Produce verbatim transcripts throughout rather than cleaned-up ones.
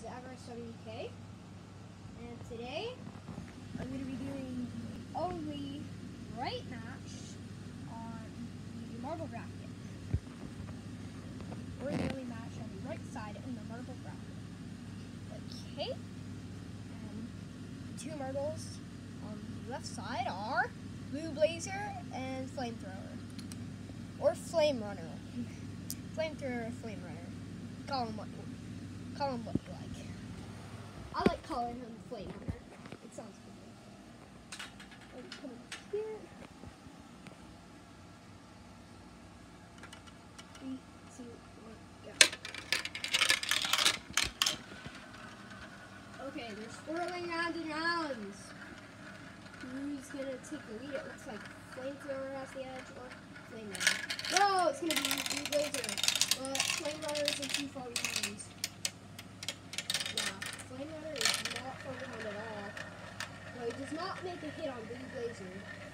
Everest W K, and today I'm going to be doing the only right match on the marble bracket, or the only match on the right side in the marble bracket. Okay, and the two marbles on the left side are Blue Blazer and Flamethrower, or Flame Runner. Flamethrower or Flame Runner. Call him what, call him what you like. I like calling him Flame Runner. It sounds good. Let me put him here. Three, two, one, go. Okay, they're swirling round and round. Who's gonna take the lead? It looks like Flamethrower has the edge, or Flame Runner. No, it's gonna be Blue Blazer. But Flame Runner isn't too far behind. Yeah, Flame Runner is not far behind at all. No, he does not make a hit on Blue Blazer.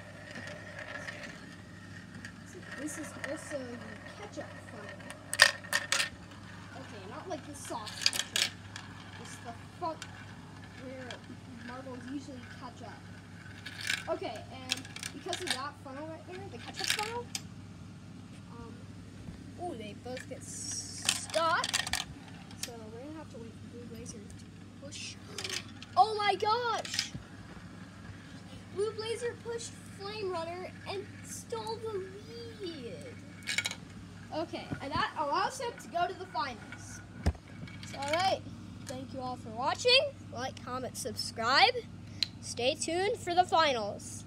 So this is also the ketchup funnel. Okay, not like the sauce ketchup. It's the front where marbles usually catch up. Okay, and because of that funnel right there, the ketchup funnel, um, oh, they both get stuck. So we're gonna have to wait for Blue Blazer to push. Oh my gosh! Blue Blazer pushed Flame Runner and stole the lead. Okay, and that allows him to go to the finals. So, alright, thank you all for watching. Like, comment, subscribe. Stay tuned for the finals.